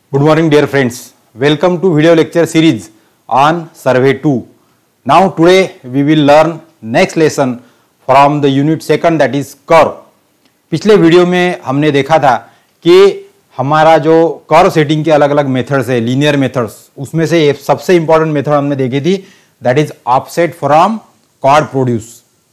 Good morning, dear friends. Welcome to video lecture series on Survey 2. Now today we will learn next lesson from the unit second, that is curve. पिछले video में हमने देखा था कि हमारा जो curve setting के अलग अलग मेथड्स है, लीनियर मेथड्स, उसमें से सबसे इंपॉर्टेंट मेथड हमने देखी थी, that is offset from chord produce.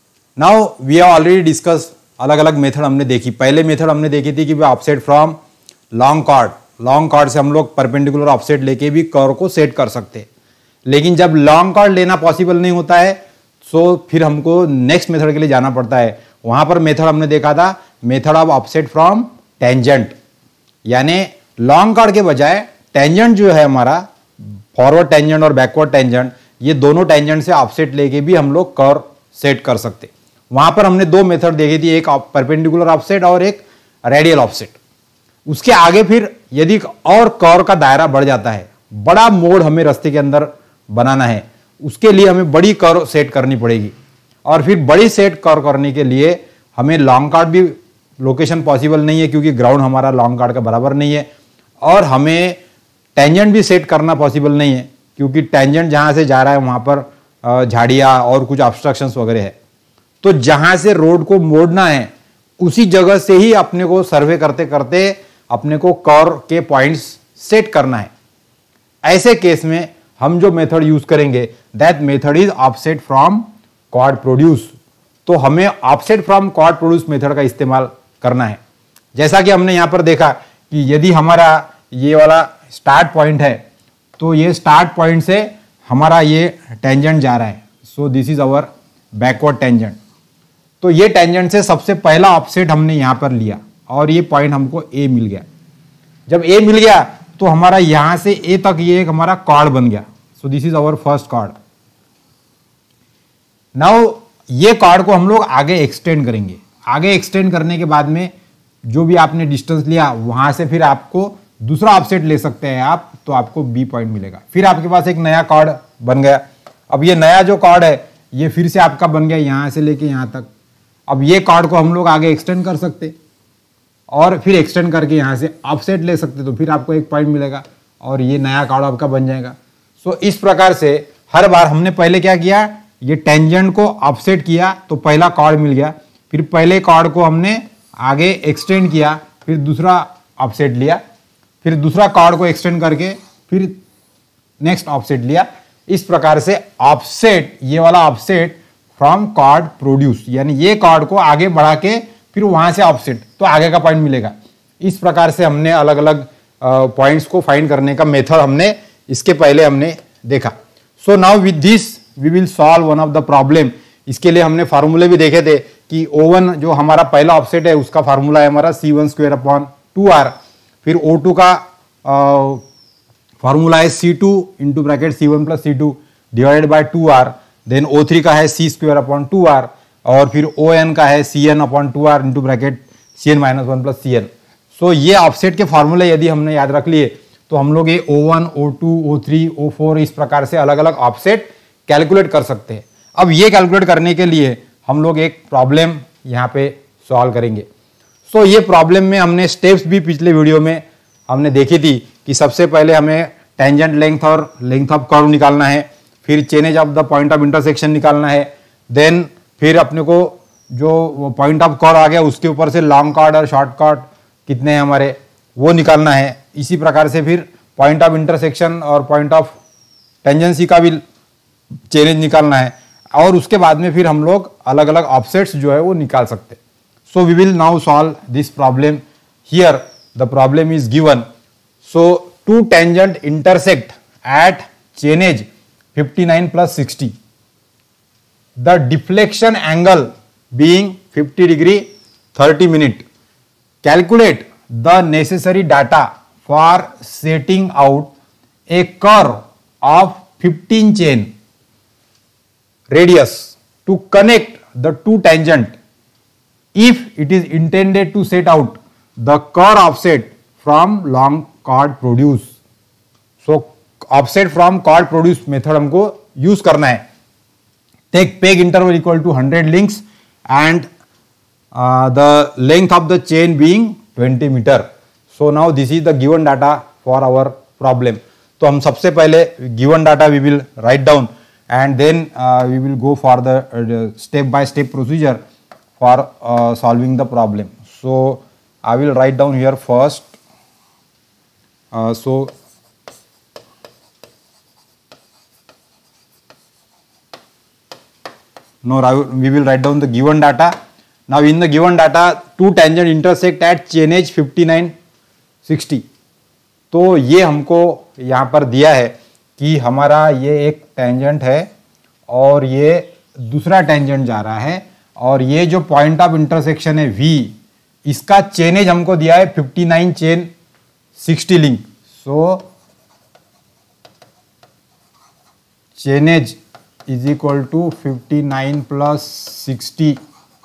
Now we have already discuss अलग अलग मेथड हमने देखी. पहले मेथड हमने देखी थी कि ऑफसेट फ्रॉम लॉन्ग कॉर्ड से हम लोग परपेंडिकुलर ऑफसेट लेके भी कर्व को सेट कर सकते हैं. लेकिन जब लॉन्ग कॉर्ड लेना पॉसिबल नहीं होता है तो फिर हमको नेक्स्ट मेथड के लिए जाना पड़ता है. वहां पर मेथड हमने देखा था method of offset from tangent, यानी लॉन्ग कॉर्ड के बजाय टेंजेंट जो है हमारा, फॉरवर्ड टेंजेंट और बैकवर्ड टेंजेंट, ये दोनों टेंजेंट से ऑफसेट लेके भी हम लोग कर्व सेट कर सकते. वहां पर हमने दो मेथड देखी थी, एक परपेंडिकुलर ऑफसेट और एक रेडियल ऑफसेट. उसके आगे फिर यदि और कर्व का दायरा बढ़ जाता है, बड़ा मोड हमें रास्ते के अंदर बनाना है, उसके लिए हमें बड़ी कर्व सेट करनी पड़ेगी. और फिर बड़ी सेट कर्व करने के लिए हमें लॉन्ग कॉर्ड भी लोकेशन पॉसिबल नहीं है क्योंकि ग्राउंड हमारा लॉन्ग कॉर्ड का बराबर नहीं है, और हमें टेंजेंट भी सेट करना पॉसिबल नहीं है क्योंकि टेंजेंट जहां से जा रहा है वहां पर झाड़ियां और कुछ ऑब्स्ट्रक्शंस वगैरह है. तो जहां से रोड को मोड़ना है उसी जगह से ही अपने को सर्वे करते करते अपने को कर्व के पॉइंट्स सेट करना है. ऐसे केस में हम जो मेथड यूज करेंगे that method is offset from chord produce. तो हमें offset from chord produce method का इस्तेमाल करना है. जैसा कि हमने यहां पर देखा कि यदि हमारा ये वाला स्टार्ट पॉइंट है तो ये स्टार्ट पॉइंट से हमारा ये टेंजेंट जा रहा है. So this is our backward tangent. तो ये टेंजेंट से सबसे पहला ऑफसेट हमने यहां पर लिया और ये पॉइंट हमको ए मिल गया. जब ए मिल गया तो हमारा यहां से ए तक ये एक हमारा कॉर्ड बन गया. So this is our first chord. Now ये कॉर्ड को हम लोग आगे एक्सटेंड करेंगे. आगे एक्सटेंड करने के बाद में जो भी आपने डिस्टेंस लिया वहां से फिर आपको दूसरा ऑफसेट ले सकते हैं आप, तो आपको बी पॉइंट मिलेगा. फिर आपके पास एक नया कॉर्ड बन गया. अब ये नया जो कॉर्ड है ये फिर से आपका बन गया यहां से लेके यहां तक. अब ये कॉर्ड को हम लोग आगे एक्सटेंड कर सकते और फिर एक्सटेंड करके यहां से ऑफसेट ले सकते, तो फिर आपको एक पॉइंट मिलेगा और ये नया कॉर्ड आपका बन जाएगा. सो इस प्रकार से हर बार हमने पहले क्या किया, ये टेंजेंट को ऑफसेट किया तो पहला कॉर्ड मिल गया, फिर पहले कॉर्ड को हमने आगे एक्सटेंड किया, फिर दूसरा ऑफसेट लिया, फिर दूसरा कॉर्ड को एक्सटेंड करके फिर नेक्स्ट ऑफसेट लिया. इस प्रकार से ऑफसेट, ये वाला ऑफसेट फ्रॉम कॉर्ड प्रोड्यूस, यानी ये कॉर्ड को आगे बढ़ा के फिर वहां से ऑफसेट, तो आगे का पॉइंट मिलेगा. इस प्रकार से हमने अलग अलग पॉइंट्स को फाइंड करने का मेथड हमने इसके पहले हमने देखा. So now with this we will solve one of the problem. इसके लिए हमने फार्मूले भी देखे थे कि O1 जो हमारा पहला ऑफसेट है उसका फार्मूला है हमारा C1 स्क्वायर अपॉन 2R. फिर O2 का फार्मूला है C2 into bracket C1 plus C2 divided by 2R. Then O3 का है C स्क्वायर अपॉन 2R और फिर ON का है CN upon 2R into bracket CN minus 1 plus CN. So ये ऑफसेट के फार्मूले यदि हमने याद रख लिए तो हम लोग ये O1, O2, O3, O4 इस प्रकार से अलग अलग ऑफसेट कैलकुलेट कर सकते हैं. अब ये कैलकुलेट करने के लिए हम लोग एक प्रॉब्लम यहाँ पे सॉल्व करेंगे. सो ये प्रॉब्लम में हमने स्टेप्स भी पिछले वीडियो में हमने देखी थी कि सबसे पहले हमें टेंजेंट लेंथ और लेंथ ऑफ कर्व निकालना है, फिर change of the point of intersection निकालना है, देन फिर अपने को जो पॉइंट ऑफ कर्व आ गया उसके ऊपर से लॉन्ग कॉर्ड और शॉर्ट कॉर्ड कितने हैं हमारे वो निकालना है. इसी प्रकार से फिर पॉइंट ऑफ इंटरसेक्शन और पॉइंट ऑफ टेंजेंसी का भी चेंज निकालना है, और उसके बाद में फिर हम लोग अलग अलग ऑफसेट्स जो है वो निकाल सकते हैं. So we will now solve this problem. Here the problem is given. So two tangent intersect at chainage 59 plus 60. The deflection angle being 50 degree 30 minute. Calculate the necessary data for setting out a curve of 15 chain radius to connect the two tangent if it is intended to set out the curve offset from long chord produce. So offset from chord produce method हमको use करना है. Take peg interval equal to 100 links and the length of the chain being 20 metre. So now this is the given data for our problem. तो हम सबसे पहले given data we will write down and then we will go for the step by step procedure for solving the problem. So I will write down here first. So now we will write down the given data. Now in the given data, two tangent intersect at chain edge 5960. तो ये हमको यहाँ पर दिया है कि हमारा ये एक टेंजेंट है और ये दूसरा टेंजेंट जा रहा है और ये जो पॉइंट ऑफ इंटरसेक्शन है V, इसका चेनेज हमको दिया है 59 chain 60 link. So chainage is equal to 59 plus 60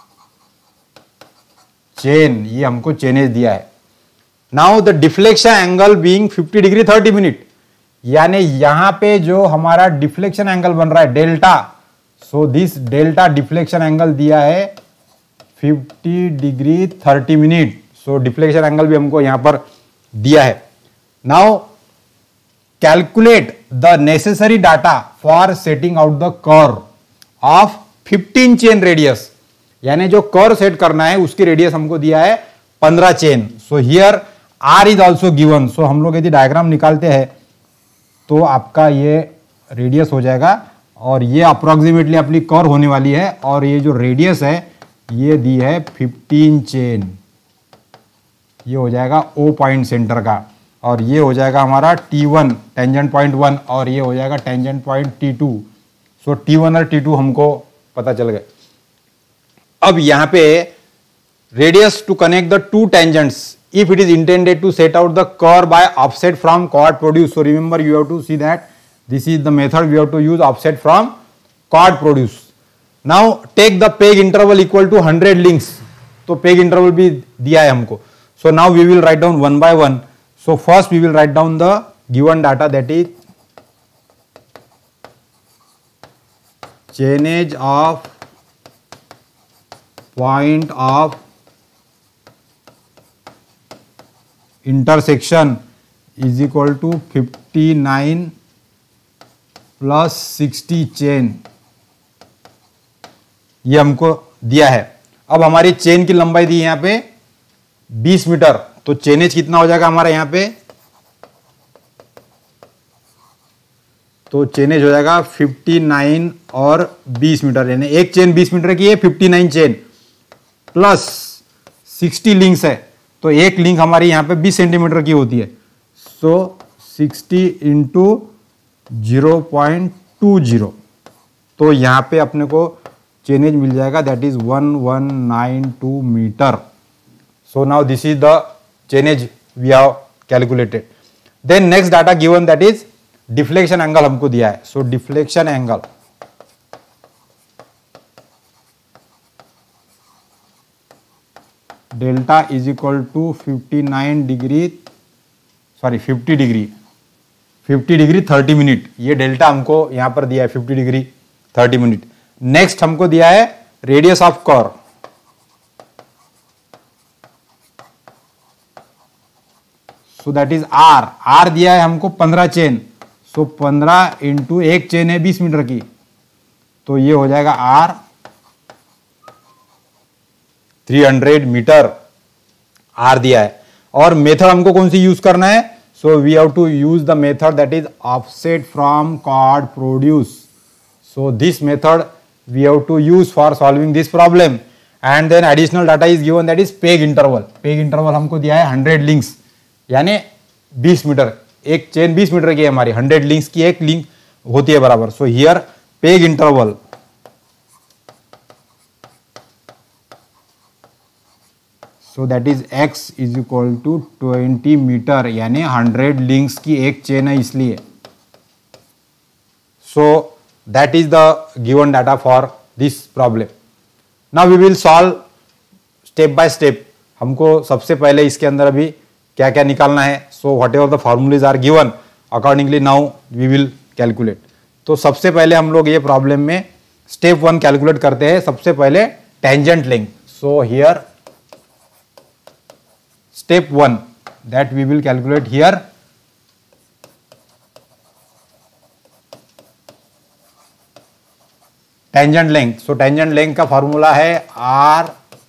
chain, ये हमको चेनेज दिया है. Now the deflection angle being 50 degree 30 minute, यानी यहां पे जो हमारा डिफ्लेक्शन एंगल बन रहा है delta, so this delta deflection angle दिया है 50 degree 30 minute. So deflection angle भी हमको यहां पर दिया है. Now calculate the necessary data for setting out the curve of 15 chain radius, यानी जो कर्व सेट करना है उसकी रेडियस हमको दिया है 15 chain. So here R is also given. सो हम लोग यदि डायग्राम निकालते हैं तो आपका ये रेडियस हो जाएगा और ये अप्रोक्सीमेटली अपनी कर्व होने वाली है और ये जो रेडियस है ये दी है 15 चेन. ये हो जाएगा O पॉइंट सेंटर का और ये हो जाएगा हमारा T1 टेंजेंट पॉइंट 1 और ये हो जाएगा टेंजेंट पॉइंट T2. सो T1 और T2 हमको पता चल गए. अब यहां पे radius to connect the two tangents if it is intended to set out the curve by offset from chord produce. So remember, you have to see that this is the method we have to use, offset from chord produce. Now take the peg interval equal to 100 links. तो peg interval भी दिया है हमको. So now we will write down one by one. So first we will write down the given data, that is chainage of point of intersection is equal to 59 plus 60 chain, ये हमको दिया है. अब हमारी चेन की लंबाई दी यहां पे 20 मीटर. तो चेनेज कितना हो जाएगा हमारा यहां पे, तो चेनेज हो जाएगा 59 और 20 मीटर, यानी एक चेन 20 मीटर की है, 59 चेन प्लस 60 लिंक्स है. तो एक लिंक हमारी यहां पे 20 सेंटीमीटर की होती है. सो 60 इंटू 0.20, तो यहां पे अपने को चेनेज मिल जाएगा, that is 1192 metre. So now this is the chainage we have calculated. Then next data given, that is deflection angle हमको दिया है. सो deflection angle delta is equal to 59 degree, sorry 50 degree 30 minute. ये delta हमको यहां पर दिया है 50 डिग्री 30 मिनट. नेक्स्ट हमको दिया है radius of curve. So that is R दिया है हमको 15 चेन. सो 15 इंटू एक चेन है 20 मीटर की, तो ये हो जाएगा आर 300 मीटर. आर दिया है और मेथड हमको कौन सी यूज करना है. So we have to use the method that is offset from chord produce. So this method we have to use for solving this problem. And then additional data is given, that is peg interval. Peg interval हमको दिया है 100 links, यानी 20 metre. एक chain 20 metre की है हमारी, 100 links की एक लिंक होती है बराबर. So here peg interval so that is x is equal to 20 metre, यानी 100 लिंक्स की एक चेन है इसलिए. So that is the given data for this problem. Now we will solve step by step. हमको सबसे पहले इसके अंदर अभी क्या क्या निकालना है. So whatever the formulas are given accordingly now we will calculate. तो सबसे पहले हम लोग ये प्रॉब्लम में स्टेप 1 कैलकुलेट करते हैं. सबसे पहले tangent length. So here step 1 that we will calculate here tangent length. So tangent length का फॉर्मूला है r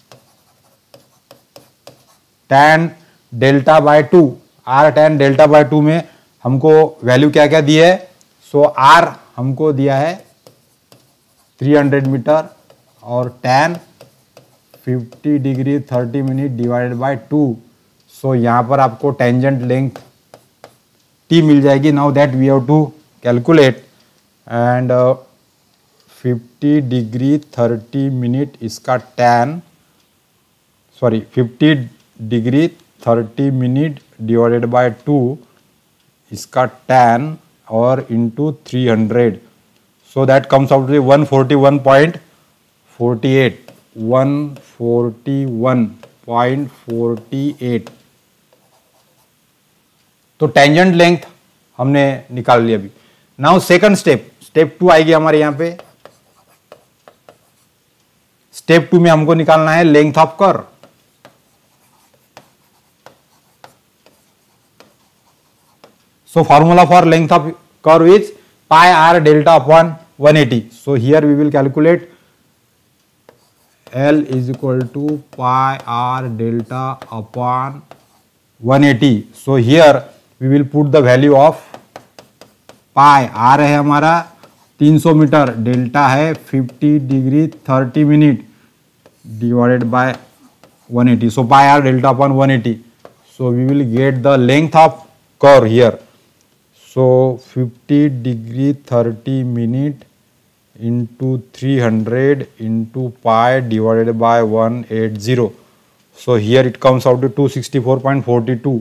tan delta by 2। r tan delta by 2 में हमको वैल्यू क्या क्या दी है? सो r हमको दिया है 300 मीटर और tan 50 degree 30 minute divided by 2। So यहाँ पर आपको टेंजेंट लेंथ t मिल जाएगी। Now that we have to calculate and 50 degree 30 minute इसका tan 50 degree 30 minute divided by 2 इसका tan और into 300। So that comes out to 141.48 141.48। तो टेंजेंट लेंथ हमने निकाल लिया। अभी नाउ सेकंड स्टेप 2 आएगी हमारे यहां पे। स्टेप 2 में हमको निकालना है length of curve. So formula for length of curve is pi r delta upon 180. So here we will calculate L is equal to pi r delta upon 180. So here we will put the value of pi r है हमारा 300 metre, delta है 50 degree 30 minute divided by 180. So pi r delta upon 180. So we will get the length of curve here. So 50 degree 30 minute into 300 into pi divided by 180. So here it comes out to 264.42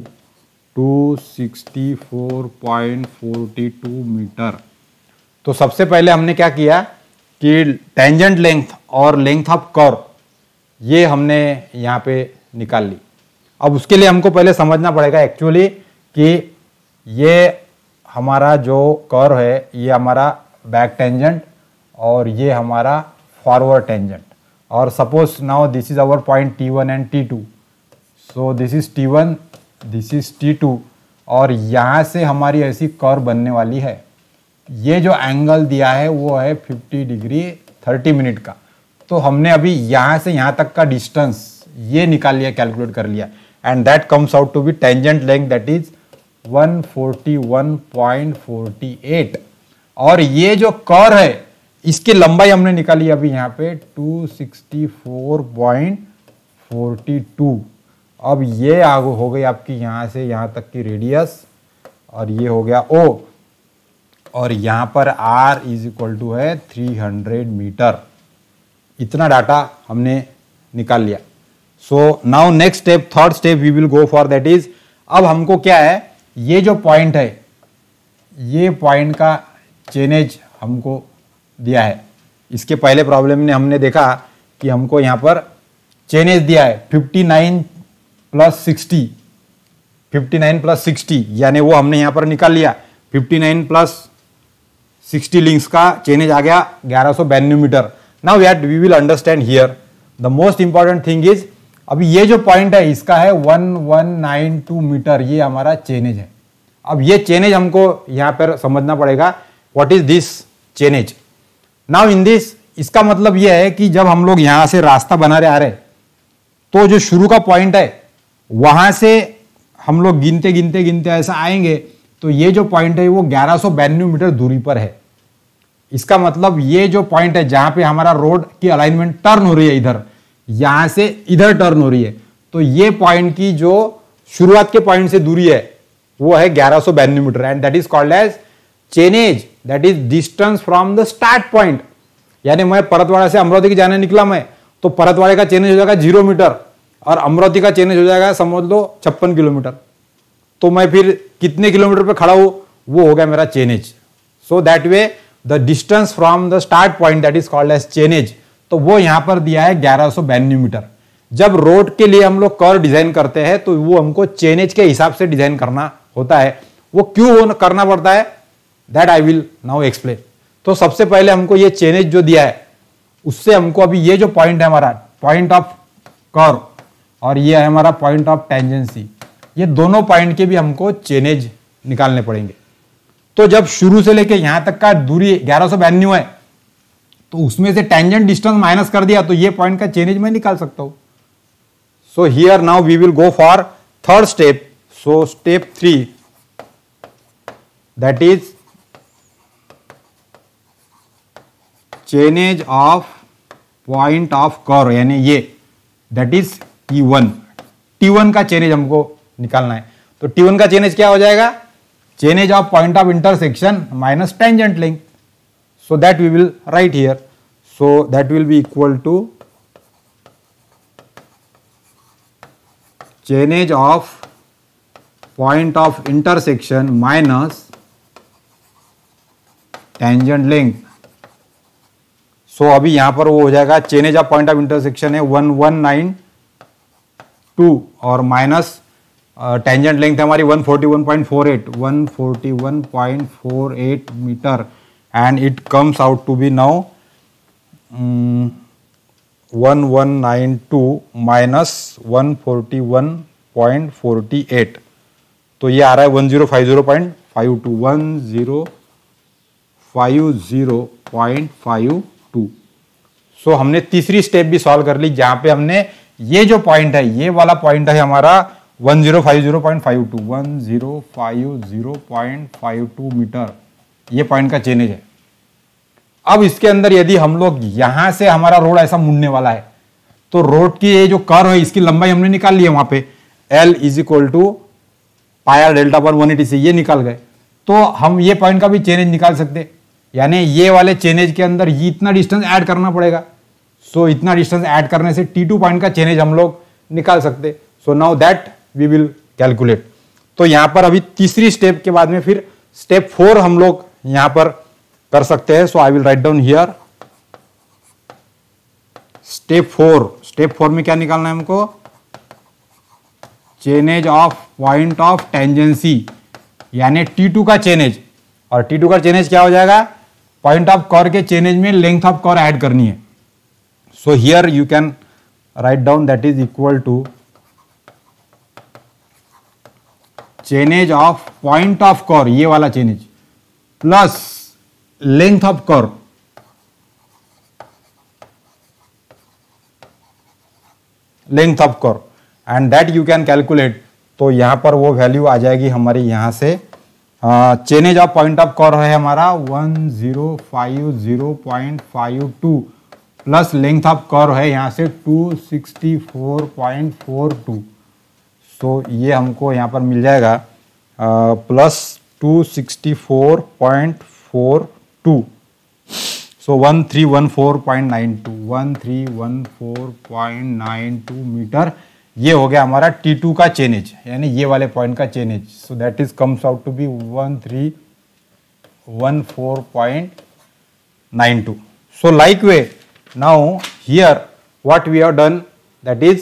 264.42 metre. तो सबसे पहले हमने क्या किया कि tangent length और length of curve ये हमने यहाँ पे निकाल ली। अब उसके लिए हमको पहले समझना पड़ेगा एक्चुअली कि ये हमारा जो कर्व है ये हमारा बैक टेंजेंट और ये हमारा फॉरवर्ड टेंजेंट। और suppose now this is our point T1 and T2। So this is T1, this is T2 और यहाँ से हमारी ऐसी कर्व बनने वाली है। ये जो एंगल दिया है वो है 50 डिग्री 30 मिनट का। तो हमने अभी यहाँ से यहाँ तक का डिस्टेंस ये निकाल लिया, कैलकुलेट कर लिया and that comes out to be tangent length that is 141.48। और ये जो कर्व है इसकी लंबाई हमने निकाली अभी यहाँ पे 264.42। अब ये आगे हो गई आपकी यहाँ से यहाँ तक की रेडियस और ये हो गया O और यहाँ पर R इज इक्वल टू है 300 मीटर। इतना डाटा हमने निकाल लिया। So now next step, third step we will go for that is, अब हमको क्या है ये जो पॉइंट है ये पॉइंट का चेनेज हमको दिया है। इसके पहले प्रॉब्लम में हमने देखा कि हमको यहाँ पर चेनेज दिया है 59 प्लस 60 यानी वो हमने यहाँ पर निकाल लिया। 59 प्लस 60 लिंक्स का चेनेज आ गया 1192 metre. Now that we will understand here the most important thing is, अभी ये जो पॉइंट है इसका है 1192 मीटर, ये हमारा चेनेज है। अब ये चेनेज हमको यहां पर समझना पड़ेगा, what is this chainage. Now in this, इसका मतलब ये है कि जब हम लोग यहां से रास्ता बना रहे आ रहे तो जो शुरू का पॉइंट है वहां से हम लोग गिनते गिनते गिनते ऐसा आएंगे तो ये जो पॉइंट है वो 1192 मीटर दूरी पर है। इसका मतलब ये जो पॉइंट है जहां पे हमारा रोड की अलाइनमेंट टर्न हो रही है, इधर यहां से इधर टर्न हो रही है, तो ये पॉइंट की जो शुरुआत के पॉइंट से दूरी है वो है 1192 metre and that is called as chainage, that is distance from the start point. यानी मैं परतवाड़ा से अमरावती की जाने निकला मैं, तो परतवाड़े का चेनेज हो जाएगा 0 मीटर और अमरावती का चेनेज हो जाएगा समझ लो 56 किलोमीटर। तो मैं फिर कितने किलोमीटर पर खड़ा हूं वो हो गया मेरा chainage. So that way the distance from the start point that is called as chainage, तो वो यहां पर दिया है 1192 मीटर। जब रोड के लिए हम लोग कर्व डिजाइन करते हैं तो वो हमको चेनेज के हिसाब से डिजाइन करना होता है। वो क्यों करना पड़ता है that I will now explain. तो सबसे पहले हमको ये चेनेज जो दिया है उससे हमको अभी ये जो पॉइंट है हमारा पॉइंट ऑफ कर्व और ये है हमारा पॉइंट ऑफ टेंजेंसी, ये दोनों पॉइंट के भी हमको चेनेज निकालने पड़ेंगे। तो जब शुरू से लेके यहां तक का दूरी 1192 है तो उसमें से टेंजेंट डिस्टेंस माइनस कर दिया तो ये पॉइंट का चेनेज मैं निकाल सकता हूं. So here now we will go for third step. So step 3, that is chainage of point of curve, यानी ये दैट इज T1. T1 का चेनेज हमको निकालना है. तो T1 का चेनेज क्या हो जाएगा? Chainage of point of intersection minus tangent length. So that we will write here. So that will be equal to change of point of intersection minus tangent length. So अभी यहां पर वो हो जाएगा change of point of intersection है 1192 और minus tangent length हमारी 141.48 metre. And it comes out to be now 1192 minus 141.48. तो ये आ रहा है 1050.52. 1050.52. सो हमने तीसरी स्टेप भी सॉल्व कर ली, जहां पे हमने ये जो पॉइंट है, ये वाला पॉइंट है हमारा 1050.52. 1050.52 मीटर ये पॉइंट का चेनेज है. अब इसके अंदर यदि हम लोग यहां से हमारा रोड ऐसा मुड़ने वाला है तो रोड की ये जो कर्व है इसकी लंबाई हमने निकाल ली है. वहां पे L is equal to pi R delta पर 180 से ये निकाल गए. तो हम ये पॉइंट का भी चेनेज निकाल सकते, यानी ये वाले चेनेज के अंदर ये इतना डिस्टेंस ऐड करना पड़ेगा. सो इतना डिस्टेंस ऐड करने से T2 पॉइंट का चेनेज हम लोग निकाल सकते. So now that we will calculate. तो यहां पर अभी तीसरी स्टेप के बाद में फिर स्टेप 4 हम लोग यहां पर कर सकते हैं. So I will write down here step 4. Step 4 में क्या निकालना है हमको? Chainage of point of tangency, यानी T2 का चेनेज. और T2 का चेनेज क्या हो जाएगा? पॉइंट ऑफ कर्व के चेनेज में लेंथ ऑफ कर्व ऐड करनी है. So here you can write down that is equal to chainage of point of curve, ये वाला chainage, plus length of curve. Length of curve and that you can calculate. तो यहां पर वो value आ जाएगी हमारी यहां से. Chainage of point of curve है हमारा 1050.52 प्लस लेंथ ऑफ कर्व है यहां से 264.42. सो ये हमको यहां पर मिल जाएगा प्लस 264.42. सो 1314.92 1314.92 मीटर ये हो गया हमारा T2 का चेनेज, यानी ये वाले पॉइंट का chainage. So that is comes out to be 1314.92. So like way now here what we have done, that is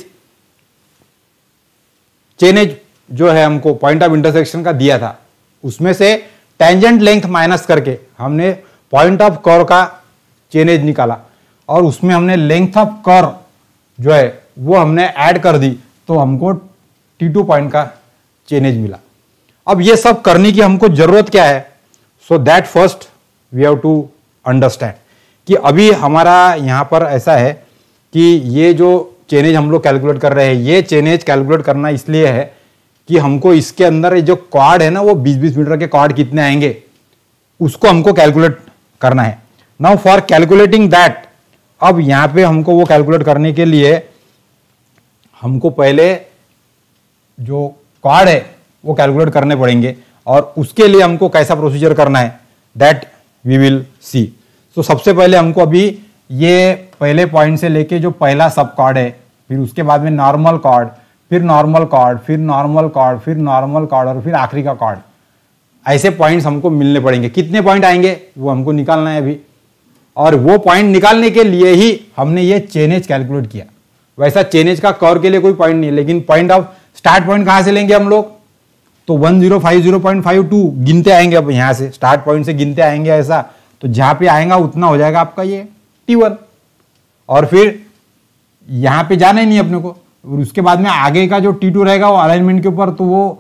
chainage जो है हमको पॉइंट ऑफ इंटरसेक्शन का दिया था, उसमें से टेंजेंट लेंथ माइनस करके हमने पॉइंट ऑफ कर्व का चेनेज निकाला और उसमें हमने लेंथ ऑफ कर्व जो है वो हमने ऐड कर दी, तो हमको T2 पॉइंट का चेनेज मिला. अब ये सब करने की हमको जरूरत क्या है? So that first we have to understand कि अभी हमारा यहां पर ऐसा है कि ये जो चेनेज हम लोग कैलकुलेट कर रहे हैं, ये चेनेज कैलकुलेट करना इसलिए है कि हमको इसके अंदर जो कॉर्ड है ना, वो 20-20 मीटर के कॉर्ड कितने आएंगे उसको हमको कैलकुलेट करना है. नाउ फॉर कैलकुलेटिंग दैट, अब यहां पे हमको वो कैलकुलेट करने के लिए हमको पहले जो कॉर्ड है वो कैलकुलेट करने पड़ेंगे और उसके लिए हमको कैसा प्रोसीजर करना है दैट वी विल सी. तो सबसे पहले हमको अभी ये पहले पॉइंट से लेके जो पहला सब कॉर्ड है, फिर उसके बाद में नॉर्मल कॉर्ड, फिर नॉर्मल कॉर्ड, फिर नॉर्मल कॉर्ड, फिर नॉर्मल कॉर्ड और फिर आखिरी का कॉर्ड, ऐसे पॉइंट्स हमको मिलने पड़ेंगे. कितने पॉइंट आएंगे वो हमको निकालना है अभी, और वो पॉइंट निकालने के लिए ही हमने ये चेनेज कैलकुलेट किया. वैसा चेनेज का कर्व के लिए कोई पॉइंट नहीं है, लेकिन पॉइंट ऑफ स्टार्ट पॉइंट कहां से लेंगे हम लोग? तो 1050.52 गिनते आएंगे. अब यहां से स्टार्ट पॉइंट से गिनते आएंगे ऐसा, तो जहां पे आएगा उतना हो जाएगा आपका ये T1, और फिर यहां पे जाना ही नहीं अपने को. और उसके बाद में आगे का जो T2 रहेगा वो अलाइनमेंट के ऊपर, तो वो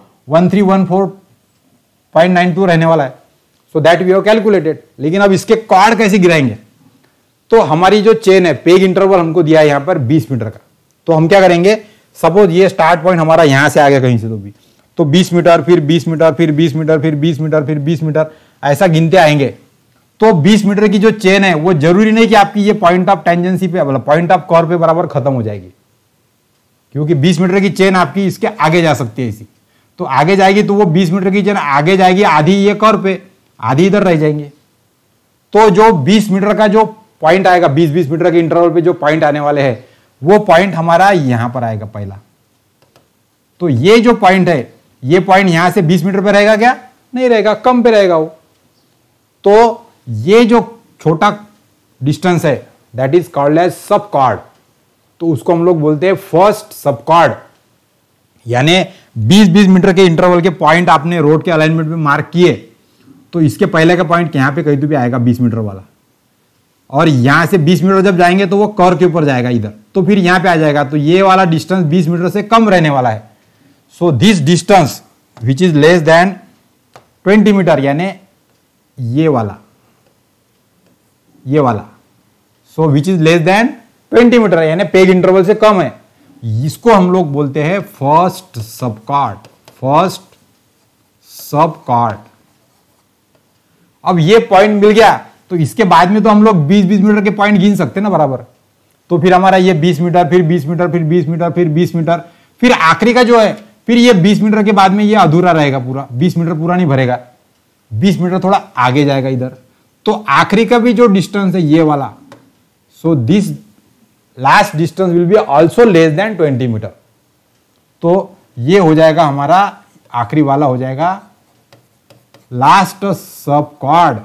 1314.92 रहने वाला है. So that we have calculated. लेकिन अब इसके कॉर्ड कैसे गिराएंगे? तो हमारी जो चेन है, पेग इंटरवल हमको दिया है यहाँ पर 20 मीटर का। तो हम क्या करेंगे, सपोज ये स्टार्ट पॉइंट हमारा यहां से आ गया कहीं से तो 20 मीटर, फिर 20 मीटर, फिर 20 मीटर, फिर 20 मीटर, फिर 20 मीटर, ऐसा गिनते आएंगे। तो 20 मीटर की जो चेन है वो जरूरी नहीं कि आपकी ये पॉइंट ऑफ टेंजेंसी पे, मतलब पॉइंट ऑफ कॉर पे बराबर खत्म हो जाएगी, क्योंकि 20 मीटर की चेन आपकी इसके आगे जा सकती है इसी। तो आगे जाएगी तो वो 20 मीटर की चेन आगे जाएगी, आधी ये कॉर पे, आधी इधर रह जाएंगे। तो जो 20 मीटर का जो पॉइंट आएगा, 20-20 मीटर के इंटरवल पे जो पॉइंट आने वाले हैं, वो पॉइंट हमारा यहां पर आएगा पहला। तो ये जो पॉइंट है, ये पॉइंट यहां से 20 मीटर पे रहेगा क्या? नहीं रहेगा, कम पे रहेगा वो। तो ये जो छोटा डिस्टेंस है that is called as sub chord. तो उसको हम लोग बोलते हैं फर्स्ट सब कॉर्ड। यानी 20-20 मीटर के इंटरवल के पॉइंट आपने रोड के अलाइनमेंट में मार्क किए, तो इसके पहले का पॉइंट यहां पे कहीं तो भी आएगा 20 मीटर वाला, और यहां से 20 मीटर जब जाएंगे तो वो कर्व के ऊपर जाएगा इधर, तो फिर यहां पे आ जाएगा। तो ये वाला डिस्टेंस 20 मीटर से कम रहने वाला है। So this distance which is less than 20 metre, यानी ये वाला, so which is less than 20 metre, यानी पेग इंटरवल से कम है, इसको हम लोग बोलते हैं first sub cord. First sub cord. अब ये पॉइंट मिल गया, तो इसके बाद में तो हम लोग 20-20 मीटर के पॉइंट गिन सकते हैं ना बराबर। तो फिर हमारा ये 20 मीटर, फिर 20 मीटर, फिर 20 मीटर, फिर 20 मीटर, फिर आखिरी का जो है, फिर ये 20 मीटर के बाद में ये अधूरा रहेगा पूरा, 20 मीटर पूरा नहीं भरेगा, 20 मीटर थोड़ा आगे जाएगा इधर। तो आखिरी का भी जो डिस्टेंस है ये वाला, so this last distance will be also less than 20 metre. तो ये हो जाएगा हमारा, आखिरी वाला हो जाएगा लास्ट सब कॉर्ड।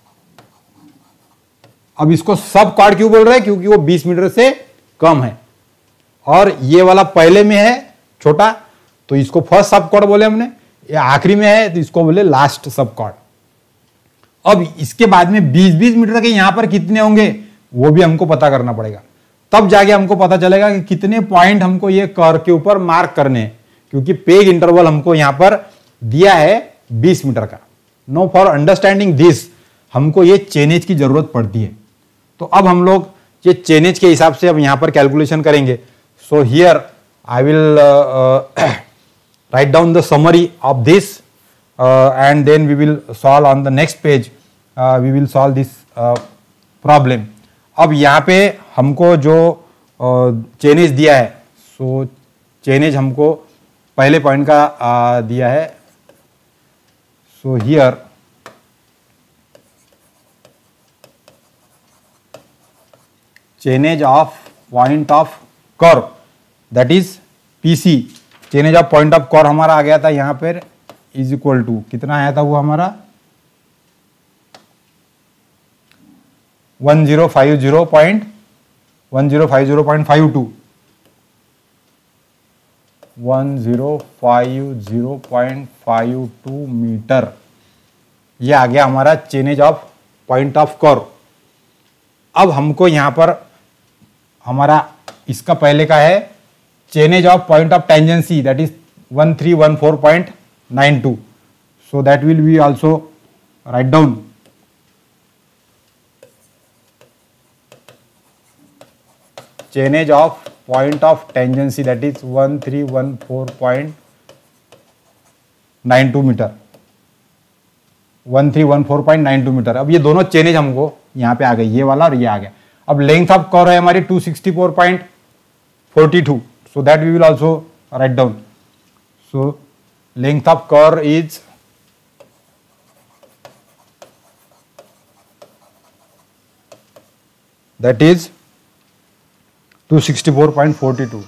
अब इसको सब कॉर्ड क्यों बोल रहे हैं? क्योंकि वो 20 मीटर से कम है, और ये वाला पहले में है छोटा, तो इसको फर्स्ट सब कॉर्ड बोले हमने। ये आखिरी में है तो इसको बोले लास्ट सब कॉर्ड। अब इसके बाद में 20-20 मीटर के यहां पर कितने होंगे वो भी हमको पता करना पड़ेगा, तब जाके हमको पता चलेगा कि कितने पॉइंट हमको ये कर्व के ऊपर मार्क करने हैं, क्योंकि पेग इंटरवल हमको यहां पर दिया है 20 मीटर का। नो, फॉर अंडरस्टैंडिंग दिस हमको ये चेनेज की जरूरत पड़ती है। तो अब हम लोग ये चेनेज के हिसाब से अब यहां पर कैलकुलेशन करेंगे। So here I will write down the summary of this and then we will solve on the next page, we will solve this problem. अब यहाँ पे हमको जो चेनेज दिया है, सो चेनेज हमको पहले पॉइंट का दिया है। So here chainage of point of curve that is PC, chainage of point of curve हमारा आ गया था यहाँ पर इज इक्वल टू, कितना आया था वो हमारा 1050.52 1050.52 मीटर, ये आ गया हमारा chainage of point of curve. अब हमको यहां पर हमारा इसका पहले का है chainage of point of tangency that is 1314.92, so that will be also write down chainnage of point of tangency that is 1314.92 metre, 1314.92 metre. अब ये दोनों चेनेज हमको यहाँ पे आ गई, ये वाला और ये आ गया। अब लेंथ ऑफ कर्व है हमारी 264.42, so that we will also write down. So length of curve is that is 264.42.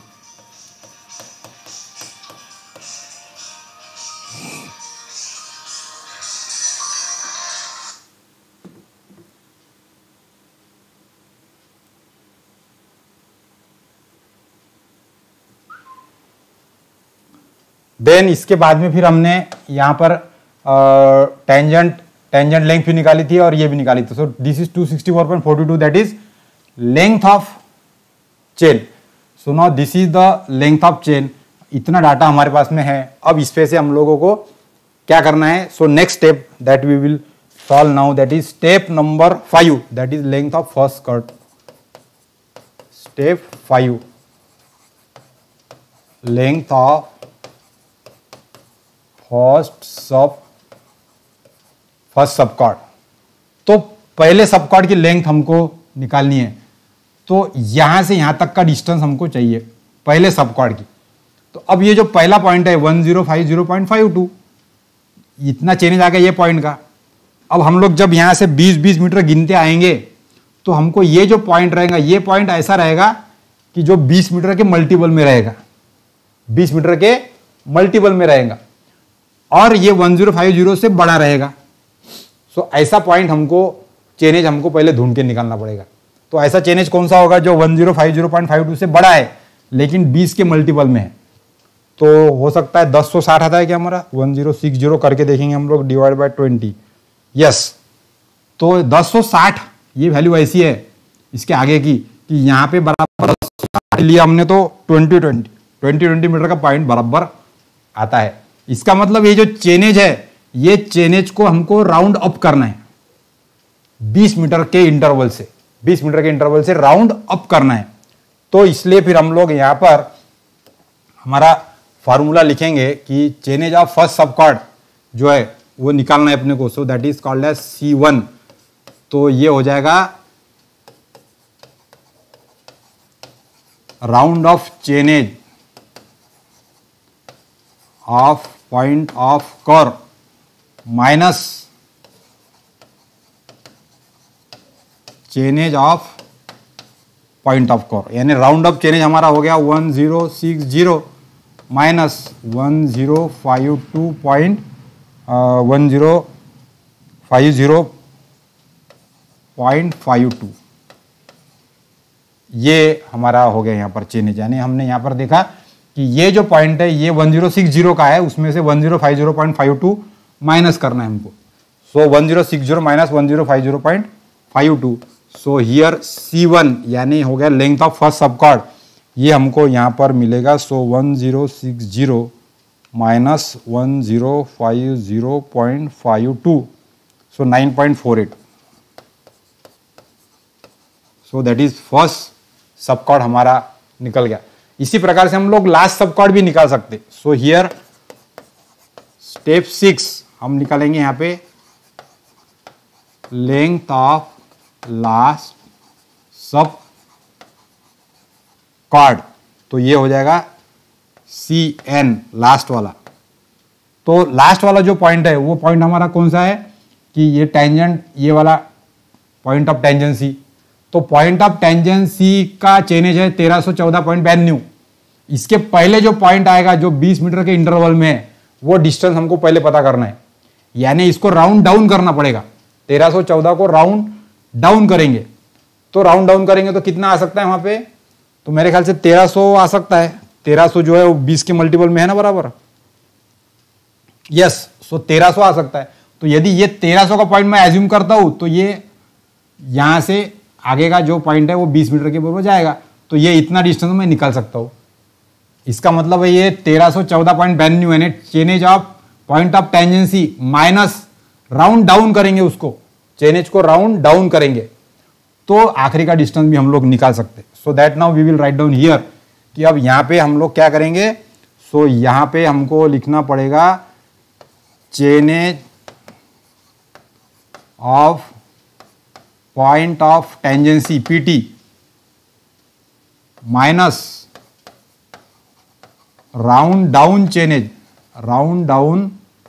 Then इसके बाद में फिर हमने यहाँ पर टेंजेंट लेंथ भी निकाली थी और ये भी निकाली थी। So this is 264.42, that is length of chain. So now this is the length of chain. इतना डाटा हमारे पास में है। अब इस पे से हम लोगों को क्या करना है? So next step that we will solve now, that is step number 5, that is length of first step 5 length of first sub chord. तो पहले सब कॉर्ड की लेंथ हमको निकालनी है, तो यहां से यहां तक का डिस्टेंस हमको चाहिए पहले सब कॉर्ड की। तो अब ये जो पहला पॉइंट है 1050.52, इतना चेंज आ गया ये पॉइंट का। अब हम लोग जब यहां से 20-20 मीटर गिनते आएंगे तो हमको ये जो पॉइंट रहेगा, ये पॉइंट ऐसा रहेगा कि जो 20 मीटर के मल्टीपल में रहेगा, 20 मीटर के मल्टीपल में रहेगा, और ये 1050 से बड़ा रहेगा। सो ऐसा पॉइंट हमको चेनेज हमको पहले ढूंढ के निकालना पड़ेगा। तो ऐसा चेनेज कौन सा होगा जो 1050.52 से बड़ा है लेकिन 20 के मल्टीपल में है? तो हो सकता है 1060 आता है क्या हमारा, 1060 करके देखेंगे हम लोग, डिवाइड बाय 20। यस, तो 1060 ये वैल्यू ऐसी है इसके आगे की कि यहाँ पे बराबर लिया हमने, तो 20 मीटर का पॉइंट बराबर आता है। इसका मतलब ये जो चेनेज है, ये चेनेज को हमको राउंड अप करना है 20 मीटर के इंटरवल से, 20 मीटर के इंटरवल से राउंड अप करना है। तो इसलिए फिर हम लोग यहां पर हमारा फॉर्मूला लिखेंगे कि chainage of first sub chord जो है वो निकालना है अपने को। So that is called as C1। तो ये हो जाएगा round off chainage of point of curve minus chainage of point of curve, यानी राउंड ऑफ चेनेज हमारा हो गया 1060 माइनस 1050.52। ये हमारा हो गया यहाँ पर चेनेज। यानी हमने यहाँ पर देखा कि ये जो पॉइंट है ये 1060 का है, उसमें से 1050.52 माइनस करना है हमको। सो 1060 माइनस 1050.52। सो हियर C1 यानी हो गया length of first sub chord, ये हमको यहाँ पर मिलेगा। सो 1060 minus 1050.52, so 9.48। So that is first sub chord हमारा निकल गया। इसी प्रकार से हम लोग लास्ट सब कॉर्ड भी निकाल सकते। सो हियर स्टेप 6 हम निकालेंगे यहाँ पे length of last sub chord, तो ये हो जाएगा CN लास्ट वाला। तो लास्ट वाला जो पॉइंट है वो पॉइंट हमारा कौन सा है कि ये टेंजेंट, ये वाला पॉइंट ऑफ टेंजेंसी। तो पॉइंट ऑफ टेंजेंसी का चेनेज है 1314.92। इसके पहले जो पॉइंट आएगा जो 20 मीटर के इंटरवल में है, वो डिस्टेंस हमको पहले पता करना है, यानी इसको राउंड डाउन करना पड़ेगा। 1314 को राउंड डाउन करेंगे, तो राउंड डाउन करेंगे तो कितना आ सकता है वहां पे, तो मेरे ख्याल से 1300 आ सकता है। 1300 जो है वो 20 के मल्टीपल में है ना बराबर। यस, सो 1300 आ सकता है। तो यदि ये 1300 का पॉइंट मैं एज्यूम करता हूं तो ये यहां से आगे का जो पॉइंट है वो 20 मीटर के बराबर जाएगा, तो ये इतना डिस्टेंस मैं निकाल सकता हूं। इसका मतलब है ये 1314.92 यानी chainage of point of tangency minus round down करेंगे, उसको चेनेज को राउंड डाउन करेंगे तो आखिरी का डिस्टेंस भी हम लोग निकाल सकते। So that now we will write down here कि अब यहां पे हम लोग क्या करेंगे। सो यहां पे हमको लिखना पड़ेगा chainage of point of tangency PT minus round down chainage, round down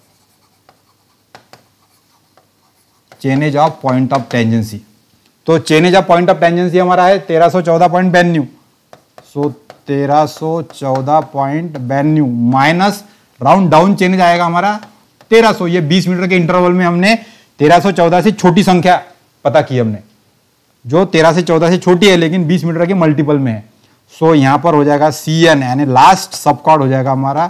chainage of point of tangency. तो chainage of point of tangency हमारा है 1314.92। So 1314.92 minus round down chainage आएगा हमारा 1300। ये 20 मीटर के इंटरवल में हमने 1314 से छोटी संख्या पता की हमने, जो 13 से 14 से छोटी है लेकिन 20 मीटर के मल्टीपल में है। सो यहां पर हो जाएगा CN यानी लास्ट सब कॉर्ड हो जाएगा हमारा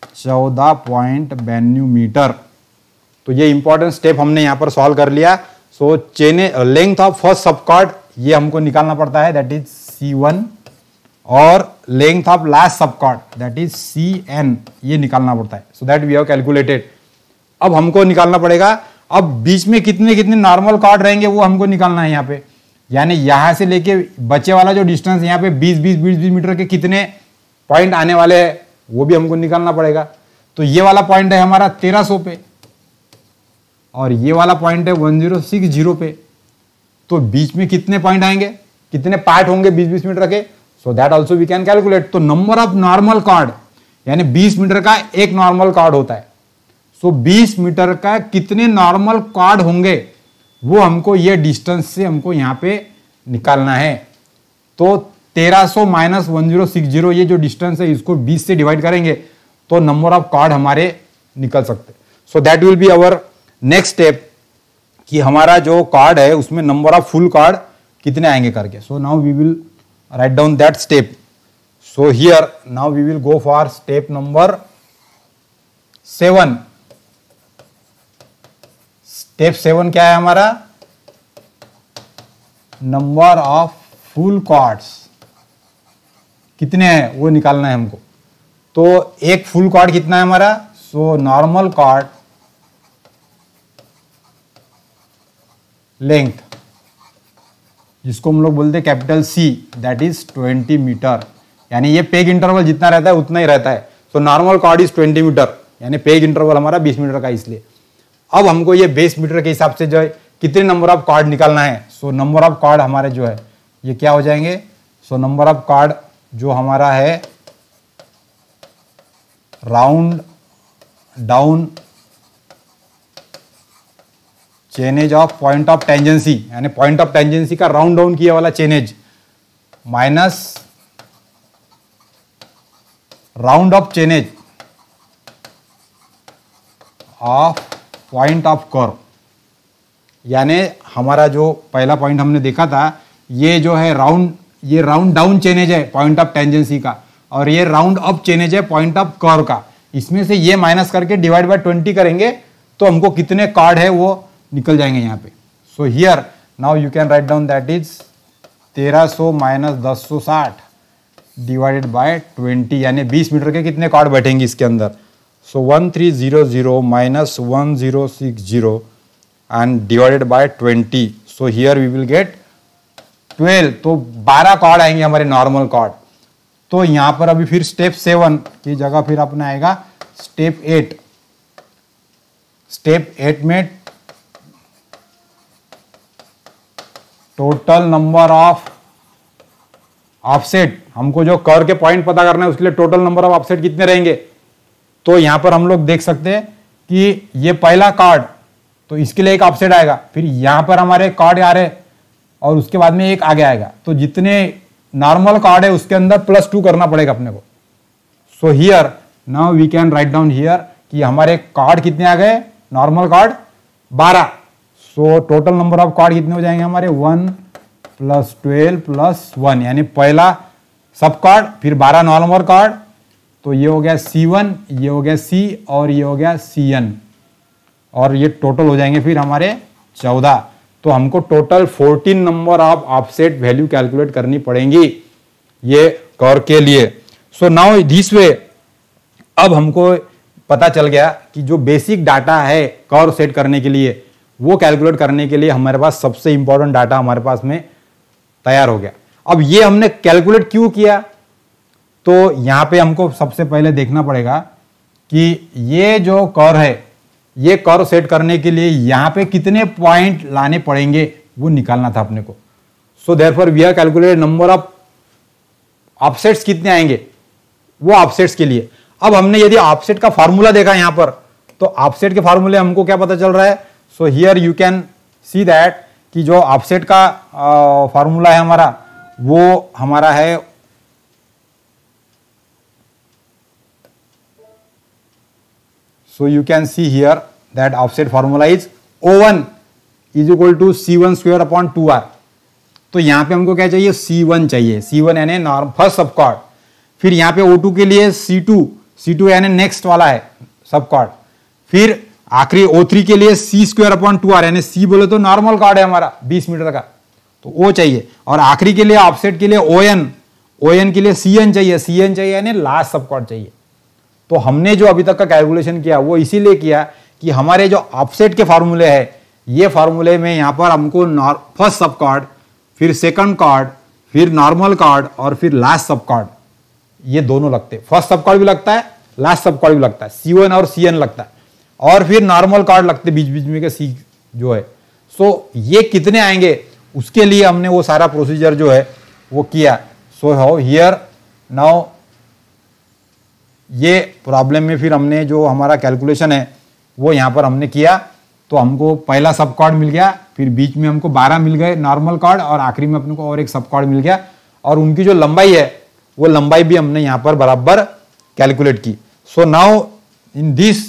14.92 मीटर। तो ये इंपॉर्टेंट स्टेप हमने यहां पर सॉल्व कर लिया। So chainage length of first sub chord ये हमको निकालना पड़ता है, दैट इज C1, और length of last sub chord that is CN ये निकालना पड़ता है। So that we have calculated. अब हमको निकालना पड़ेगा, अब बीच में कितने कितने नॉर्मल कॉर्ड रहेंगे वो हमको निकालना है यहाँ पे। यानी यहां से लेके बचे वाला जो डिस्टेंस यहाँ पे 20 मीटर के कितने पॉइंट आने वाले हैं वो भी हमको निकालना पड़ेगा। तो ये वाला पॉइंट है हमारा 1300 पे और ये वाला पॉइंट है 1060 पे। तो बीच में कितने पॉइंट आएंगे, कितने पार्ट होंगे 20 मीटर के, so that also we can calculate. तो नंबर ऑफ नॉर्मल कॉर्ड, यानी 20 मीटर का एक नॉर्मल कॉर्ड होता है, सो 20 मीटर का कितने नॉर्मल कॉर्ड होंगे वो हमको ये डिस्टेंस से हमको यहां पे निकालना है। तो 1300 माइनस 1060 ये जो डिस्टेंस है इसको 20 से डिवाइड करेंगे तो नंबर ऑफ कॉर्ड हमारे निकल सकते। So that will be our next step कि हमारा जो कॉर्ड है उसमें नंबर ऑफ फुल कॉर्ड कितने आएंगे करके। So now we will write down that step. So here now we will go for step number 7। Step 7 क्या है हमारा, नंबर ऑफ फुल कॉर्ड्स कितने हैं वो निकालना है हमको। तो एक फुल कॉर्ड कितना है हमारा, सो नॉर्मल कॉर्ड लेंथ जिसको हम लोग बोलते हैं capital C, that is 20 metre. यानी ये पेग इंटरवल जितना रहता है उतना ही रहता है। So normal chord is 20 metre, यानी पेग इंटरवल हमारा 20 मीटर का। इसलिए अब हमको ये बेस मीटर के हिसाब से जो है कितने नंबर ऑफ कॉर्ड निकालना है। सो नंबर ऑफ कॉर्ड हमारे जो है ये क्या हो जाएंगे, सो नंबर ऑफ कॉर्ड जो हमारा है round down chainage of point of tangency, यानी पॉइंट ऑफ टेंजेंसी का राउंड डाउन किया वाला chainage minus round off chainage of point of curve. यानी हमारा जो पहला पॉइंट हमने देखा था ये जो है ये राउंड डाउन चेनेज है पॉइंट ऑफ टेंजेंसी का, और ये राउंड अप चेनेज है पॉइंट ऑफ कर्व का। इसमें से ये माइनस करके डिवाइड बाय 20 करेंगे तो हमको कितने कॉर्ड है वो निकल जाएंगे यहाँ पे। So here now you can write down that is 1300 minus 1060 divided by 20, यानी 20 मीटर के कितने कॉर्ड बैठेंगे इसके अंदर। So 1300 minus 1060 and divided by 20, so here we will get 12। तो 12 कॉर्ड आएंगे हमारे नॉर्मल कॉर्ड। तो यहां पर अभी फिर स्टेप 7 की जगह फिर अपना आएगा स्टेप 8। स्टेप 8 में टोटल नंबर ऑफ ऑफसेट, हमको जो कर्व के पॉइंट पता करना है उसके लिए टोटल नंबर ऑफ ऑफसेट कितने रहेंगे। तो यहां पर हम लोग देख सकते हैं कि ये पहला कॉर्ड, तो इसके लिए एक ऑफसेट आएगा, फिर यहां पर हमारे कॉर्ड आ रहे और उसके बाद में एक आगे आएगा। तो जितने नॉर्मल कॉर्ड है उसके अंदर +2 करना पड़ेगा अपने को। So here now we can write down here कि हमारे कॉर्ड कितने आ गए, normal chord 12। So total number of chord कितने हो जाएंगे हमारे 1 + 12 + 1, यानी पहला सब कॉर्ड, फिर 12 नॉर्मल कॉर्ड। तो ये हो गया C1, ये हो गया C और ये हो गया CN, और ये टोटल हो जाएंगे फिर हमारे 14। तो हमको total 14 number of offset value calculate करनी पड़ेंगी ये कर्व के लिए। सो नाउ दिस वे अब हमको पता चल गया कि जो बेसिक डाटा है कर्व सेट करने के लिए वो कैलकुलेट करने के लिए हमारे पास सबसे इंपॉर्टेंट डाटा हमारे पास में तैयार हो गया। अब ये हमने कैलकुलेट क्यों किया, तो यहां पे हमको सबसे पहले देखना पड़ेगा कि ये जो कर्व है ये कर्व सेट करने के लिए यहां पे कितने पॉइंट लाने पड़ेंगे वो निकालना था अपने को। So therefore we have calculated number of offsets कितने आएंगे वो ऑफसेट्स के लिए। अब हमने यदि ऑफसेट का फार्मूला देखा यहां पर, तो ऑफसेट के फार्मूले हमको क्या पता चल रहा है। So here you can see that कि जो ऑफसेट का फार्मूला है हमारा वो हमारा है so you can see here that offset formula is O1 is equal to C1 square upon 2R। तो यहां पे हमको क्या चाहिए, C1 चाहिए, C1 यानी फर्स्ट सब कॉर्ड। फिर यहां पे O2 के लिए C2 यानी नेक्स्ट वाला है सब कॉर्ड। फिर आखिरी O3 के लिए C square upon 2R, यानी C बोले तो नॉर्मल कॉर्ड है हमारा 20 मीटर का, तो O चाहिए। और आखिरी के लिए ऑफसेट के लिए ON के लिए CN चाहिए यानी लास्ट सब कॉर्ड चाहिए। तो हमने जो अभी तक का कैलकुलेशन किया वो इसीलिए किया कि हमारे जो ऑफसेट के फार्मूले हैं ये फार्मूले में यहां पर हमको फर्स्ट सब कॉर्ड फिर सेकंड कॉर्ड, फिर नॉर्मल कॉर्ड और फिर लास्ट सब कॉर्ड, ये दोनों लगते हैं। फर्स्ट सब कॉर्ड भी लगता है, लास्ट सब कॉर्ड भी लगता है, C1 और Cn लगता है, और फिर नॉर्मल कॉर्ड लगते बीच बीच में के C जो है। सो ये कितने आएंगे उसके लिए हमने वो सारा प्रोसीजर जो है वो किया। सो हाउ हियर नाउ ये प्रॉब्लम में फिर हमने जो हमारा कैलकुलेशन है वो यहाँ पर हमने किया। तो हमको पहला सब कॉर्ड मिल गया, फिर बीच में हमको 12 मिल गए नॉर्मल कॉर्ड, और आखिरी में अपने को और एक सब कॉर्ड मिल गया, और उनकी जो लंबाई है वो लंबाई भी हमने यहाँ पर बराबर कैलकुलेट की। So now in this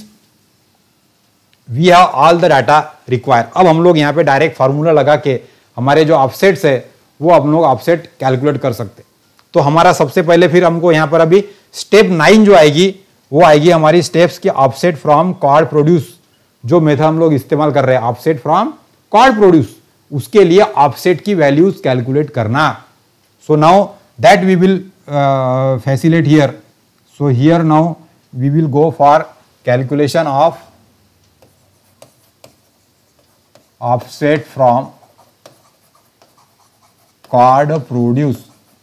we have all the data require. अब हम लोग यहाँ पे डायरेक्ट फार्मूला लगा के हमारे जो ऑफसेट्स है वो हम लोग ऑफसेट कैलकुलेट कर सकते। तो हमारा सबसे पहले फिर हमको यहाँ पर अभी स्टेप 9 जो आएगी वो आएगी हमारी स्टेप्स की ऑफसेट फ्रॉम कॉर्ड प्रोड्यूस। जो मेथड हम लोग इस्तेमाल कर रहे हैं ऑफसेट फ्रॉम कॉर्ड प्रोड्यूस, उसके लिए ऑफसेट की वैल्यूज कैलकुलेट करना। So now that we will facilitate here. So here now we will go for calculation of offset from chord produce.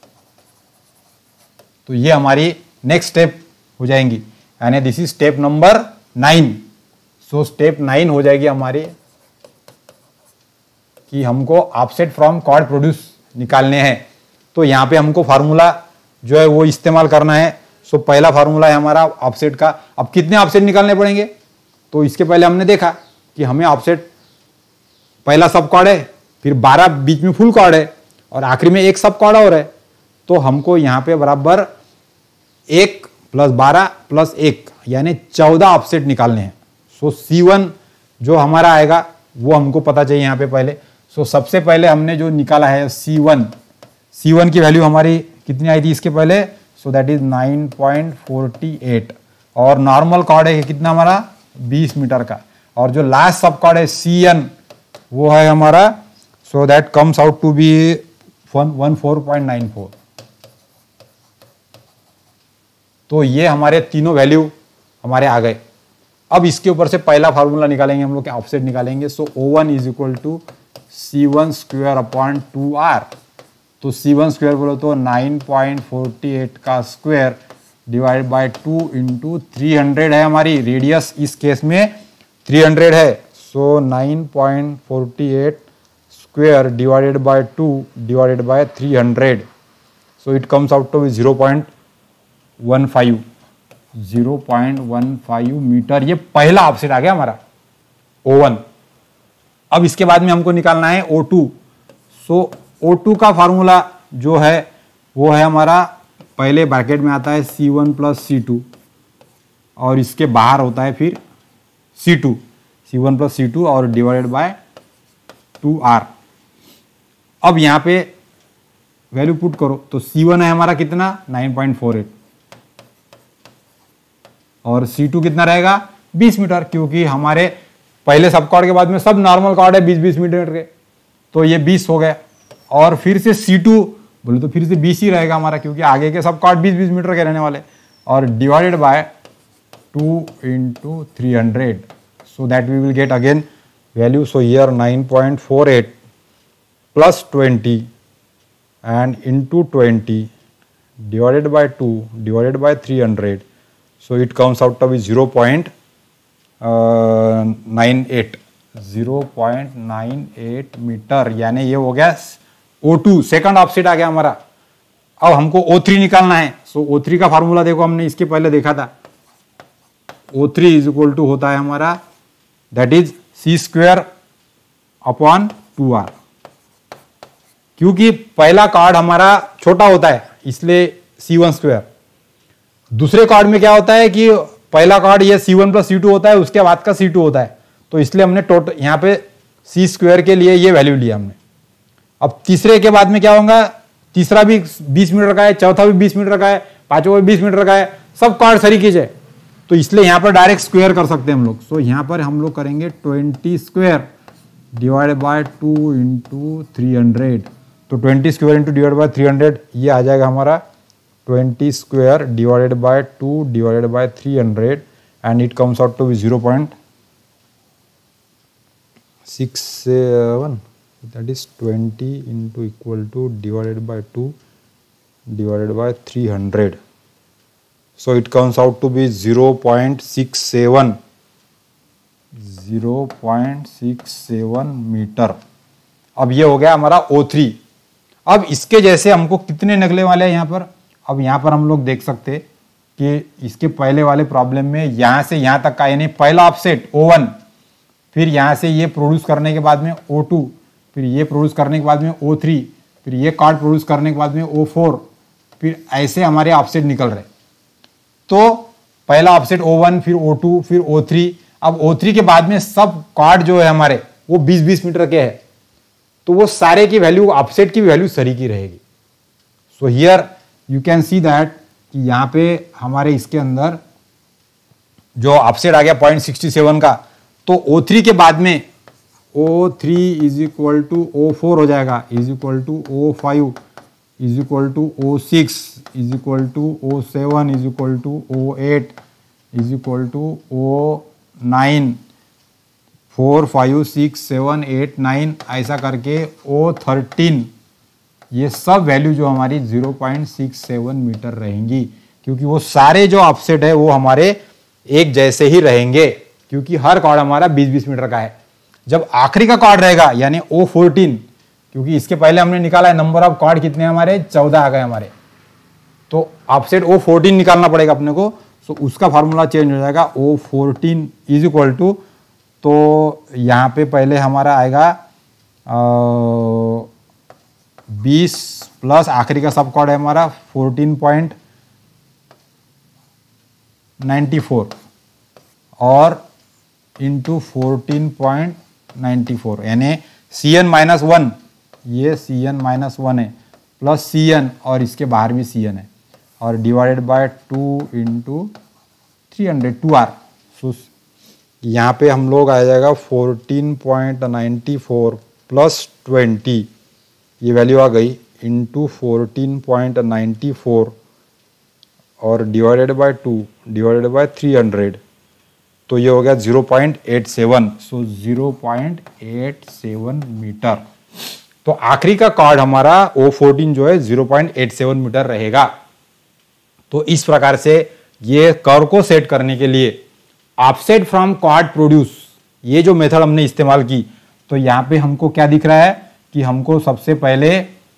तो ये हमारी नेक्स्ट स्टेप हो जाएंगी, यानी this is step number 9। So step 9 हो जाएगी हमारी कि हमको ऑफसेट फ्रॉम कॉर्ड प्रोड्यूस निकालने हैं। तो यहाँ पे हमको फार्मूला जो है वो इस्तेमाल करना है। सो पहला फार्मूला है हमारा ऑफसेट का। अब कितने ऑफसेट निकालने पड़ेंगे, तो इसके पहले हमने देखा कि हमें ऑफसेट पहला सब कॉर्ड है, फिर 12 बीच में फुल कॉर्ड है, और आखिरी में एक सब कॉर्ड और है। तो हमको यहाँ पे बराबर 1 + 12 + 1 यानी 14 ऑफसेट निकालने हैं। सो C1 जो हमारा आएगा वो हमको पता चाहिए यहाँ पे पहले। सो सबसे पहले हमने जो निकाला है C1 की वैल्यू हमारी कितनी आई थी इसके पहले, सो दैट इज 9.48, और नॉर्मल कॉर्ड है कितना हमारा 20 मीटर का, और जो लास्ट सब कॉर्ड है Cn वो है हमारा, so that comes out to be 14.94। तो ये हमारे तीनों वैल्यू हमारे आ गए। अब इसके ऊपर से पहला फार्मूला निकालेंगे हम लोग, ऑफसेट निकालेंगे। सो O1 = C1² / 2R। तो C1² बोलो तो 9.48 का स्क्वायर डिवाइड बाय 2 × 300 है हमारी रेडियस, इस केस में 300 है। So 9.48 square divided by 2 divided by 300, so it comes out to 0.15 metre. ये पहला ऑफसेट आ गया हमारा O1। अब इसके बाद में हमको निकालना है O2। सो O2 का फार्मूला जो है वो है हमारा, पहले ब्रैकेट में आता है C1 + C2, और इसके बाहर होता है फिर C1 + C2 और डिवाइडेड बाय 2R। अब यहाँ पे वैल्यू पुट करो, तो C1 है हमारा कितना 9.48, और C2 कितना रहेगा 20 मीटर, क्योंकि हमारे पहले सब कॉर्ड के बाद में सब नॉर्मल कॉर्ड है 20-20 मीटर के, तो ये 20 हो गया। और फिर से C2 बोले तो फिर से 20 ही रहेगा हमारा, क्योंकि आगे के सब कॉर्ड 20-20 मीटर के रहने वाले, और divided by 2 × 300, so that we will get again value. So here 9.48 + 20 and into 20 divided by 2 divided by 300, so it comes out to be 0.98 metre, यानी ये हो गया O2, सेकंड ऑफसेट आ गया हमारा। अब हमको O3 निकालना है। सो O3 का फार्मूला देखो, हमने इसके पहले देखा था। O3 = होता है हमारा, दैट इज C² / 2R। क्योंकि पहला कॉर्ड हमारा छोटा होता है इसलिए C1²। दूसरे कॉर्ड में क्या होता है कि पहला कॉर्ड ये C1 + C2 होता है, उसके बाद का C2 होता है, तो इसलिए हमने टोटल यहाँ पे C² के लिए ये वैल्यू लिया हमने। अब तीसरे के बाद में क्या होगा, तीसरा भी 20 मीटर का है, चौथा भी 20 मीटर का है, पांचवा भी 20 मीटर का है, सब कॉर्ड सरीकीज है, तो इसलिए यहाँ पर डायरेक्ट स्क्वायर कर सकते हैं हम लोग। सो यहाँ पर हम लोग करेंगे 20² डिवाइडेड बाय 2 × 300, तो 20² डिवाइडेड बाय 300 ये आ जाएगा हमारा 20² divided by 2 divided by 300, and it comes out to 0.67 that is 20 into equal to divided by 2 divided by 300. So it comes out to be 0.67 metre. अब ये हो गया हमारा O3. अब इसके जैसे हमको कितने निकले वाले हैं यहाँ पर. अब यहाँ पर हम लोग देख सकते कि इसके पहले वाले प्रॉब्लम में यहाँ से यहाँ तक का यानी पहला ऑफसेट O1, फिर यहाँ से ये प्रोड्यूस करने के बाद में O2, फिर ये प्रोड्यूस करने के बाद में O3, फिर ये कार्ड प्रोड्यूस करने के बाद में O4, फिर ऐसे हमारे ऑफसेट निकल रहे. तो पहला ऑफसेट O1, फिर O2, फिर O3. अब O3 के बाद में सब कार्ड जो है हमारे वो 20-20 मीटर के है, तो वो सारे की वैल्यू ऑफसेट की वैल्यू सरी की रहेगी. So here you can see that कि यहाँ पे हमारे इसके अंदर जो ऑफसेट आ गया 0.67 का, तो O3 के बाद में O3 is equal to O4 हो जाएगा, is equal to O5 is equal to O6 is equal to O7 is equal to O8 is equal to O9, 4, 5, 6, 7, 8, 9 ऐसा करके O13. ये सब वैल्यू जो हमारी 0.67 मीटर रहेंगी, क्योंकि वो सारे जो ऑफसेट है वो हमारे एक जैसे ही रहेंगे, क्योंकि हर कॉर्ड हमारा 20-20 मीटर का है. जब आखिरी का कॉर्ड रहेगा यानी O14, क्योंकि इसके पहले हमने निकाला है नंबर ऑफ कॉर्ड कितने हमारे 14 आ गए हमारे, तो ऑफसेट O14 निकालना पड़ेगा अपने को. सो उसका फार्मूला चेंज हो जाएगा. O14 इज इक्वल टू, तो यहाँ पे पहले हमारा आएगा 20 प्लस आखिरी का सब कॉर्ड है हमारा 14.94 और इंटू 14.94 यानी Cn-1, ये Cn-1 है, प्लस Cn और इसके बाहर भी Cn है, और डिवाइडेड बाय 2 इंटू 300 2R. सो यहाँ पे हम लोग आ जाएगा 14.94 प्लस 20, ये वैल्यू आ गई, इंटू 14.94 और डिवाइडेड बाय 2 डिवाइडेड बाय 300, तो ये हो गया 0.87. So 0.87 metre. तो आखिरी का कॉर्ड हमारा O14 जो है 0.87 मीटर रहेगा. तो इस प्रकार से ये कर्व को सेट करने के लिए ऑफसेट फ्रॉम कॉर्ड प्रोड्यूस, ये जो मेथड हमने इस्तेमाल की, तो यहाँ पे हमको क्या दिख रहा है कि हमको सबसे पहले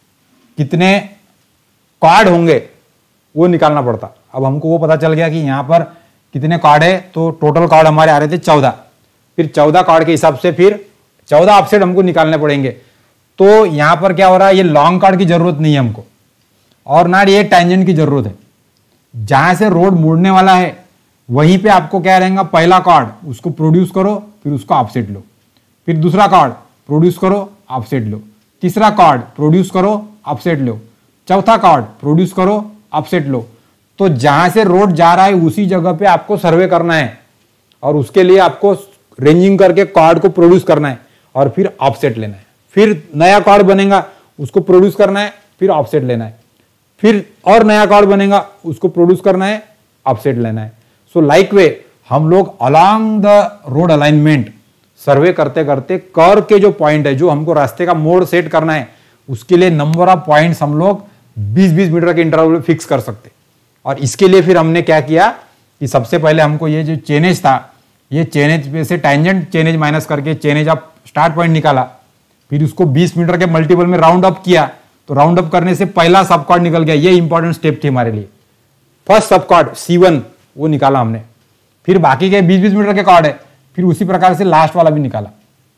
कितने कॉर्ड होंगे वो निकालना पड़ता. अब हमको वो पता चल गया कि यहाँ पर कितने कॉर्ड है, तो टोटल कॉर्ड हमारे आ रहे थे 14. फिर 14 कॉर्ड के हिसाब से फिर 14 ऑफसेट हमको निकालने पड़ेंगे. तो यहाँ पर क्या हो रहा है, ये लॉन्ग कॉर्ड की जरूरत नहीं है हमको, और ना ये टैंजेंट की जरूरत है. जहां से रोड मुड़ने वाला है वहीं पे आपको क्या रहेगा, पहला कॉर्ड उसको प्रोड्यूस करो, फिर उसको ऑफसेट लो, फिर दूसरा कॉर्ड प्रोड्यूस करो, ऑफसेट लो, तीसरा कॉर्ड प्रोड्यूस करो, ऑफसेट लो, चौथा कॉर्ड प्रोड्यूस करो, ऑफसेट लो. तो जहां से रोड जा रहा है उसी जगह पे आपको सर्वे करना है, और उसके लिए आपको रेंजिंग करके कॉर्ड को प्रोड्यूस करना है और फिर ऑफसेट लेना है. फिर नया कॉर्ड बनेगा उसको प्रोड्यूस करना है, फिर ऑफसेट लेना है, फिर और नया कॉर्ड बनेगा उसको प्रोड्यूस करना है, ऑफसेट लेना है. सो लाइक वे हम लोग along the road alignment survey करते करते कर्व के जो पॉइंट है, जो हमको रास्ते का मोड सेट करना है, उसके लिए नंबर ऑफ पॉइंट्स हम लोग 20-20 मीटर के इंटरवल में फिक्स कर सकते. और इसके लिए फिर हमने क्या किया कि सबसे पहले हमको ये जो चेनेज था, ये चेनेज पे से टैंजेंट चेनेज माइनस करके चेनेज ऑफ स्टार्ट पॉइंट निकाला, फिर उसको 20 मीटर के मल्टीपल में राउंड अप किया, तो राउंड अप करने से पहला सब कॉर्ड निकल गया. ये इंपॉर्टेंट स्टेप थी हमारे लिए. फर्स्ट सब कॉर्ड C1 वो निकाला हमने, फिर बाकी के 20-20 मीटर के कॉर्ड है, फिर उसी प्रकार से लास्ट वाला भी निकाला.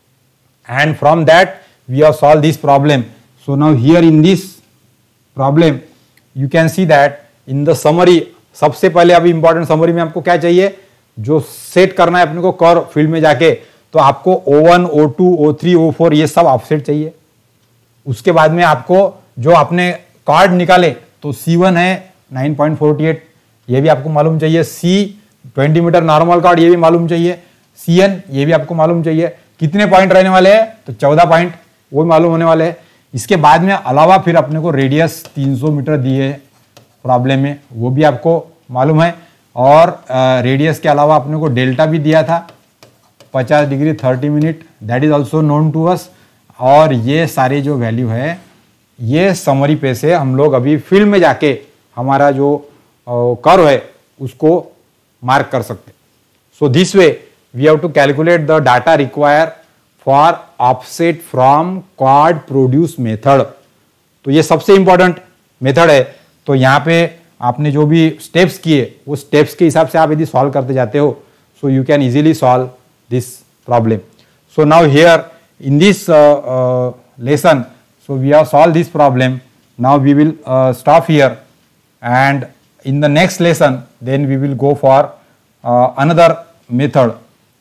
And from that we have solve this problem. So now here in this problem you can see that in the summary, सबसे पहले अभी इंपॉर्टेंट समरी में आपको क्या चाहिए, जो सेट करना है अपने को कर्व फील्ड में जाके, तो आपको O1, O2, O3, O4 ये सब ऑफसेट चाहिए. उसके बाद में आपको जो आपने कॉर्ड निकाले, तो C1 है 9.48, ये भी आपको मालूम चाहिए. C 20 मीटर नॉर्मल कॉर्ड, ये भी मालूम चाहिए. Cn ये भी आपको मालूम चाहिए. कितने पॉइंट रहने वाले हैं, तो 14 पॉइंट वो भी मालूम होने वाले हैं. इसके बाद में अलावा फिर अपने को रेडियस 300 मीटर दिए प्रॉब्लम में, वो भी आपको मालूम है. और रेडियस के अलावा अपने को डेल्टा भी दिया था 50 degree 30 minute, that is also known to us. और ये सारे जो वैल्यू है ये समरी पे से हम लोग अभी फील्ड में जाके हमारा जो कर्व है उसको मार्क कर सकते। So this way we have to calculate the data require for offset from क्वाड प्रोड्यूस मेथड। तो ये सबसे इंपॉर्टेंट मेथड है। तो यहाँ पे आपने जो भी स्टेप्स किए वो स्टेप्स के हिसाब से आप यदि सॉल्व करते जाते हो, so you can easily solve this problem. So now here in this lesson, so we have solved this problem. Now we will stop here, and in the next lesson then we will go for another method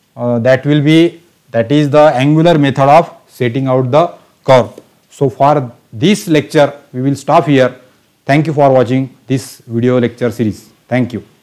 that is the angular method of setting out the curve. So for this lecture we will stop here. Thank you for watching this video lecture series. Thank you.